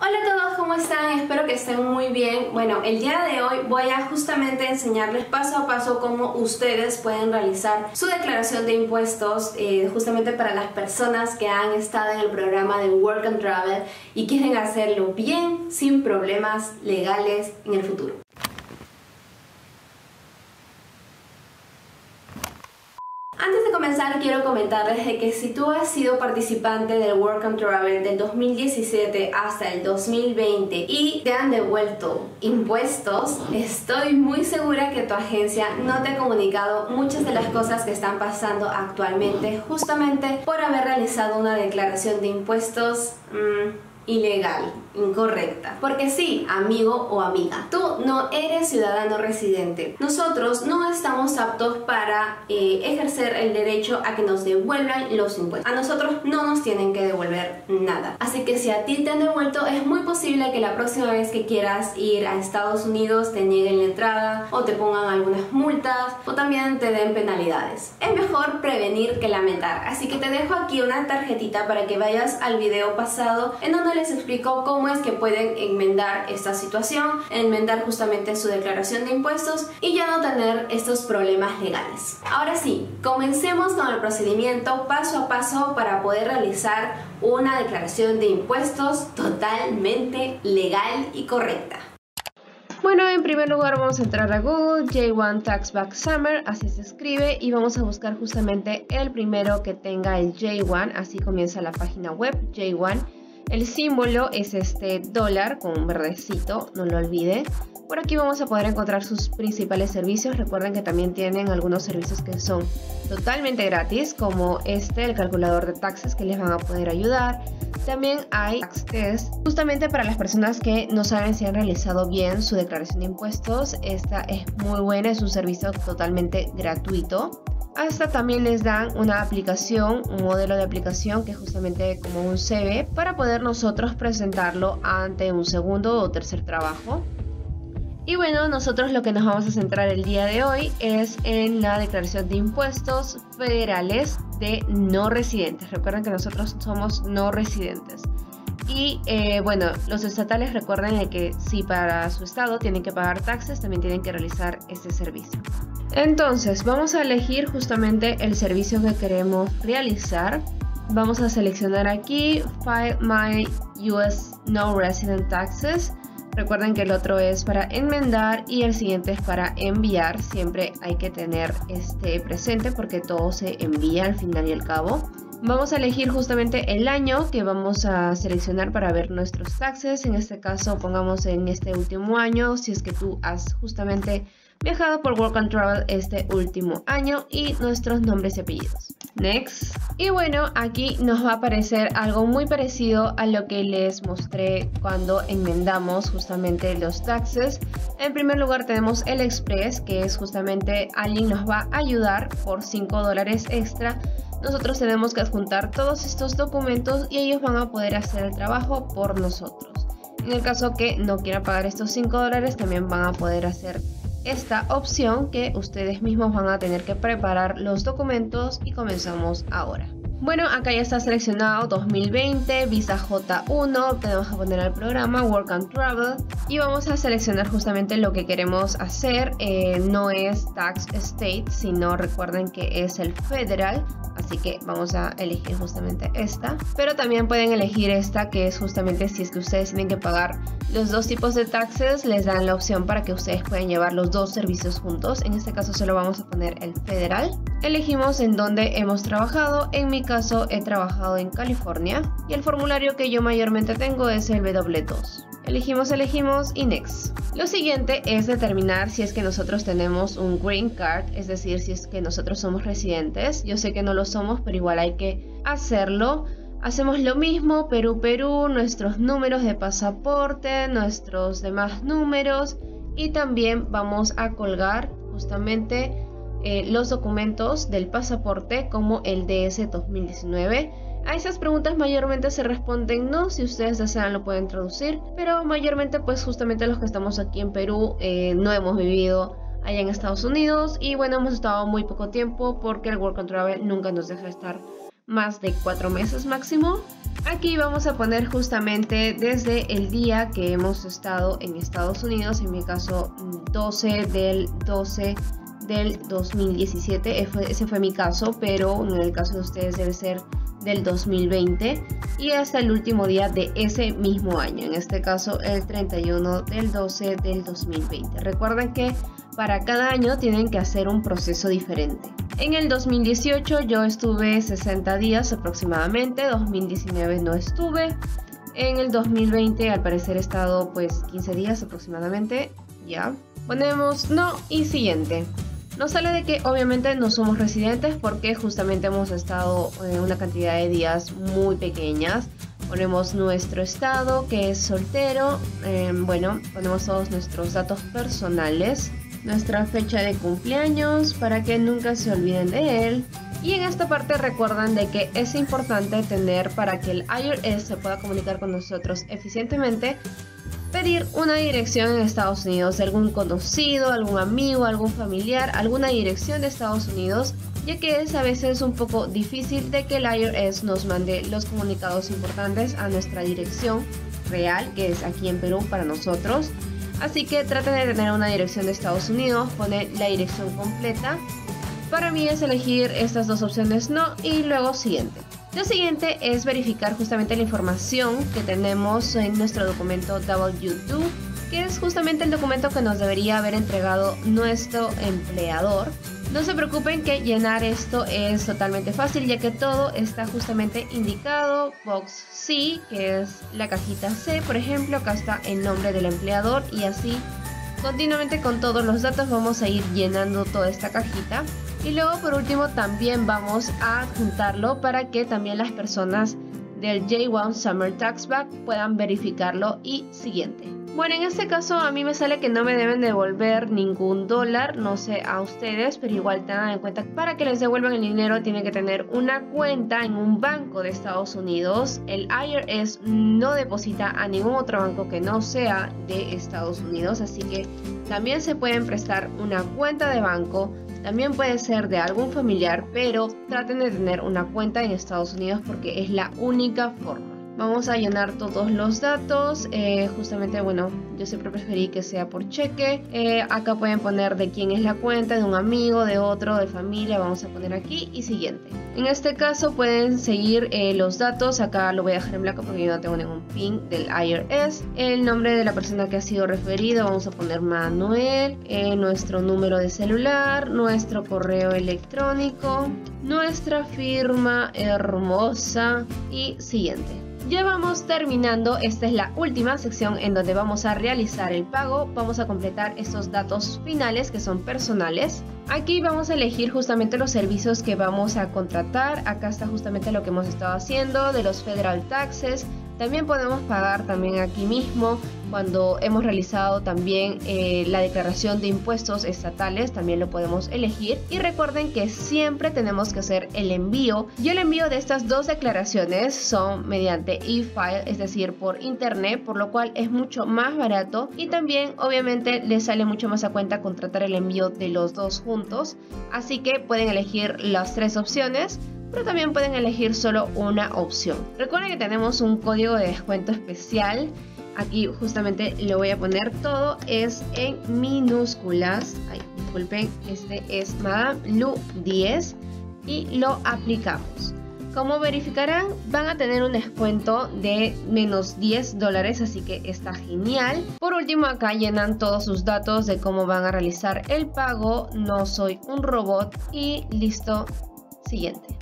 Hola a todos, ¿cómo están? Espero que estén muy bien. Bueno, el día de hoy voy a justamente enseñarles paso a paso cómo ustedes pueden realizar su declaración de impuestos justamente para las personas que han estado en el programa de Work and Travel y quieren hacerlo bien, sin problemas legales en el futuro. Antes de comenzar quiero comentarles de que si tú has sido participante del Work and Travel del 2017 hasta el 2020 y te han devuelto impuestos, estoy muy segura que tu agencia no te ha comunicado muchas de las cosas que están pasando actualmente justamente por haber realizado una declaración de impuestos ilegal, incorrecta. Porque sí, amigo o amiga, tú no eres ciudadano residente. Nosotros no estamos aptos para ejercer el derecho a que nos devuelvan los impuestos. A nosotros no nos tienen que devolver nada. Así que si a ti te han devuelto, es muy posible que la próxima vez que quieras ir a Estados Unidos te nieguen la entrada o te pongan algunas multas o también te den penalidades. Es mejor prevenir que lamentar. Así que te dejo aquí una tarjetita para que vayas al video pasado en donde les explico cómo es que pueden enmendar esta situación, enmendar justamente su declaración de impuestos y ya no tener estos problemas legales. Ahora sí, comencemos con el procedimiento paso a paso para poder realizar una declaración de impuestos totalmente legal y correcta. Bueno, en primer lugar vamos a entrar a Google, J1 Tax Back Summer, así se escribe, y vamos a buscar justamente el primero que tenga el J1, así comienza la página web, J1. El símbolo es este dólar con un verdecito, no lo olvide. Por aquí vamos a poder encontrar sus principales servicios. Recuerden que también tienen algunos servicios que son totalmente gratis, como el calculador de taxes que les van a poder ayudar. También hay Tax Test, justamente para las personas que no saben si han realizado bien su declaración de impuestos. Esta es muy buena, es un servicio totalmente gratuito. Hasta también les dan una aplicación, un modelo de aplicación que es justamente como un CV para poder nosotros presentarlo ante un segundo o tercer trabajo. Y bueno, nosotros lo que nos vamos a centrar el día de hoy es en la declaración de impuestos federales de no residentes. Recuerden que nosotros somos no residentes. Y bueno, los estatales recuerden que si para su estado tienen que pagar taxes, también tienen que realizar este servicio. Entonces vamos a elegir justamente el servicio que queremos realizar. Vamos a seleccionar aquí File My US No Resident Taxes. Recuerden que el otro es para enmendar y el siguiente es para enviar. Siempre hay que tener presente porque todo se envía al final y al cabo. Vamos a elegir justamente el año que vamos a seleccionar para ver nuestros taxes. En este caso pongamos en este último año, si es que tú has justamente viajado por Work and Travel este último año, y nuestros nombres y apellidos. Next. Y bueno, aquí nos va a aparecer algo muy parecido a lo que les mostré cuando enmendamos justamente los taxes. En primer lugar tenemos el Express, que es justamente alguien nos va a ayudar por $5 extra. Nosotros tenemos que adjuntar todos estos documentos y ellos van a poder hacer el trabajo por nosotros. En el caso que no quieran pagar estos $5, también van a poder hacer esta opción, que ustedes mismos van a tener que preparar los documentos, y comenzamos ahora. Bueno, acá ya está seleccionado 2020, visa J1, tenemos que poner el programa Work and Travel y vamos a seleccionar justamente lo que queremos hacer. No es Tax State, sino recuerden que es el Federal, así que vamos a elegir justamente esta. Pero también pueden elegir esta, que es justamente si es que ustedes tienen que pagar los dos tipos de taxes, les dan la opción para que ustedes puedan llevar los dos servicios juntos. En este caso solo vamos a poner el Federal. Elegimos en dónde hemos trabajado. En mi caso he trabajado en California y el formulario que yo mayormente tengo es el W2. Elegimos y Next. Lo siguiente es determinar si es que nosotros tenemos un Green Card, es decir, si es que nosotros somos residentes. Yo sé que no lo somos, pero igual hay que hacerlo. Hacemos lo mismo, Perú, nuestros números de pasaporte, nuestros demás números, y también vamos a colgar justamente los documentos del pasaporte como el DS 2019. A esas preguntas mayormente se responden no, si ustedes desean lo pueden traducir, pero mayormente pues justamente los que estamos aquí en Perú no hemos vivido allá en Estados Unidos y bueno, hemos estado muy poco tiempo porque el Work and Travel nunca nos deja estar más de 4 meses máximo. Aquí vamos a poner justamente desde el día que hemos estado en Estados Unidos, en mi caso 12 del 2017, ese fue mi caso, pero en el caso de ustedes debe ser del 2020 y hasta el último día de ese mismo año, en este caso el 31 del 12 del 2020. Recuerden que para cada año tienen que hacer un proceso diferente. En el 2018 yo estuve 60 días aproximadamente, 2019 no estuve, en el 2020 al parecer he estado pues 15 días aproximadamente, ya. Ponemos no y siguiente. Nos sale de que obviamente no somos residentes porque justamente hemos estado una cantidad de días muy pequeñas. Ponemos nuestro estado que es soltero, bueno, ponemos todos nuestros datos personales, nuestra fecha de cumpleaños para que nunca se olviden de él. Y en esta parte recuerdan de que es importante tener, para que el IRS se pueda comunicar con nosotros eficientemente, pedir una dirección en Estados Unidos de algún conocido, algún amigo, algún familiar, alguna dirección de Estados Unidos, ya que es a veces un poco difícil de que el IRS nos mande los comunicados importantes a nuestra dirección real, que es aquí en Perú para nosotros. Así que traten de tener una dirección de Estados Unidos, poner la dirección completa. Para mí es elegir estas dos opciones no y luego siguiente. Lo siguiente es verificar justamente la información que tenemos en nuestro documento W2, que es justamente el documento que nos debería haber entregado nuestro empleador. No se preocupen que llenar esto es totalmente fácil, ya que todo está justamente indicado. Box C, que es la cajita C, por ejemplo, acá está el nombre del empleador y así continuamente con todos los datos vamos a ir llenando toda esta cajita. Y luego por último también vamos a juntarlo para que también las personas del J1 Summer Tax Back puedan verificarlo y siguiente. Bueno, en este caso a mí me sale que no me deben devolver ningún dólar, no sé a ustedes, pero igual tengan en cuenta que para que les devuelvan el dinero tienen que tener una cuenta en un banco de Estados Unidos. El IRS no deposita a ningún otro banco que no sea de Estados Unidos, así que también se pueden prestar una cuenta de banco. También puede ser de algún familiar, pero traten de tener una cuenta en Estados Unidos porque es la única forma. Vamos a llenar todos los datos, justamente bueno, yo siempre preferí que sea por cheque. Acá pueden poner de quién es la cuenta, de un amigo, de otro, de familia, vamos a poner aquí y siguiente. En este caso pueden seguir los datos, acá lo voy a dejar en blanco porque yo no tengo ningún PIN del IRS. El nombre de la persona que ha sido referido, vamos a poner Manuel, nuestro número de celular, nuestro correo electrónico, nuestra firma hermosa y siguiente. Ya vamos terminando, esta es la última sección en donde vamos a realizar el pago. Vamos a completar estos datos finales que son personales. Aquí vamos a elegir justamente los servicios que vamos a contratar. Acá está justamente lo que hemos estado haciendo de los federal taxes. También podemos pagar también aquí mismo cuando hemos realizado también la declaración de impuestos estatales, también lo podemos elegir. Y recuerden que siempre tenemos que hacer el envío. Y el envío de estas dos declaraciones son mediante e-file, es decir, por internet, por lo cual es mucho más barato. Y también obviamente les sale mucho más a cuenta contratar el envío de los dos juntos. Así que pueden elegir las tres opciones, pero también pueden elegir solo una opción. Recuerden que tenemos un código de descuento especial. Aquí justamente lo voy a poner, todo es en minúsculas. Ay, disculpen, este es Madame Lu 10 y lo aplicamos. Como verificarán, van a tener un descuento de menos $10, así que está genial. Por último, acá llenan todos sus datos de cómo van a realizar el pago. No soy un robot y listo. Siguiente.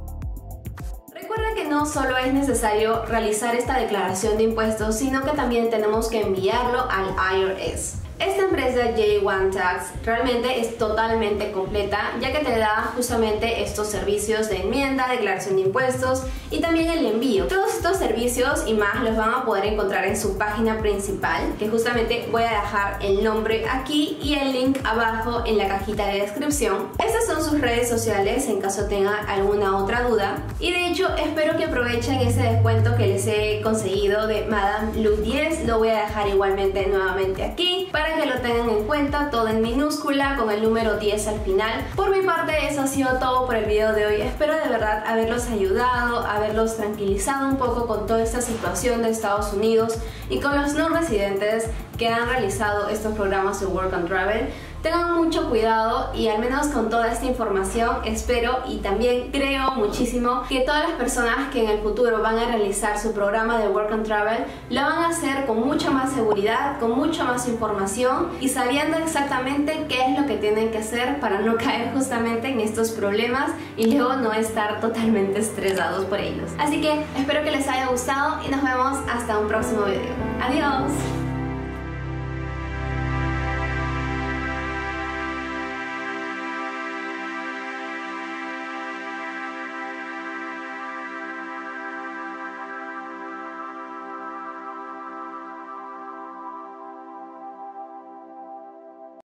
Recuerda que no solo es necesario realizar esta declaración de impuestos, sino que también tenemos que enviarlo al IRS. Esta empresa J1 Tax realmente es totalmente completa, ya que te da justamente estos servicios de enmienda, declaración de impuestos y también el envío. Todos estos servicios y más los van a poder encontrar en su página principal, que justamente voy a dejar el nombre aquí y el link abajo en la cajita de descripción. Estas son sus redes sociales en caso tengan alguna otra duda. Y de hecho espero que aprovechen ese descuento que les he conseguido de Madame Lu 10. Lo voy a dejar igualmente nuevamente aquí para para que lo tengan en cuenta, todo en minúscula con el número 10 al final. Por mi parte eso ha sido todo por el video de hoy. Espero de verdad haberlos ayudado, haberlos tranquilizado un poco con toda esta situación de Estados Unidos y con los no residentes que han realizado estos programas de Work and Travel. Tengan mucho cuidado y al menos con toda esta información espero y también creo muchísimo que todas las personas que en el futuro van a realizar su programa de Work and Travel lo van a hacer con mucha más seguridad, con mucha más información y sabiendo exactamente qué es lo que tienen que hacer para no caer justamente en estos problemas y luego no estar totalmente estresados por ellos. Así que espero que les haya gustado y nos vemos hasta un próximo video. Adiós.